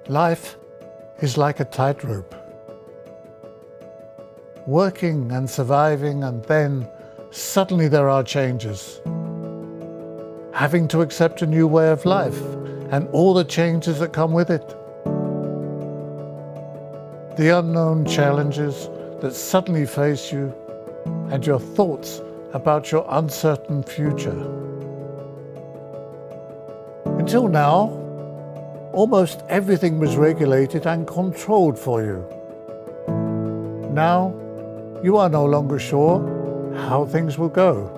Life is like a tightrope. Working and surviving, and then suddenly there are changes. Having to accept a new way of life and all the changes that come with it. The unknown challenges that suddenly face you and your thoughts about your uncertain future. Until now, almost everything was regulated and controlled for you. Now, you are no longer sure how things will go.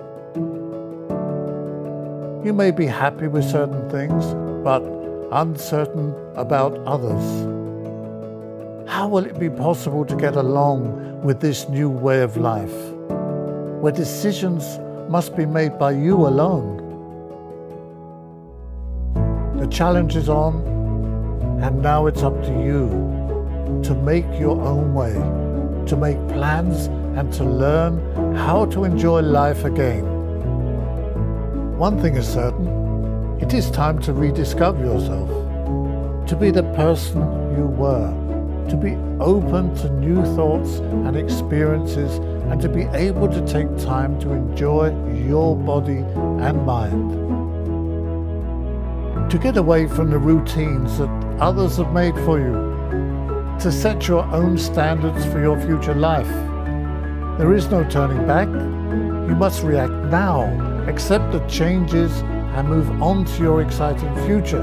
You may be happy with certain things, but uncertain about others. How will it be possible to get along with this new way of life, where decisions must be made by you alone? The challenge is on, and now it's up to you to make your own way, to make plans and to learn how to enjoy life again. One thing is certain, it is time to rediscover yourself, to be the person you were, to be open to new thoughts and experiences, and to be able to take time to enjoy your body and mind. To get away from the routines that others have made for you, to set your own standards for your future life. There is no turning back. You must react now, accept the changes, and move on to your exciting future.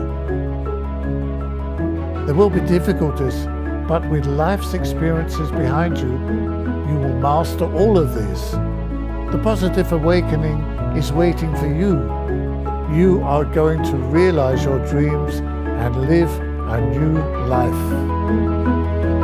There will be difficulties, but with life's experiences behind you, you will master all of these. The positive awakening is waiting for you. You are going to realize your dreams and live a new life.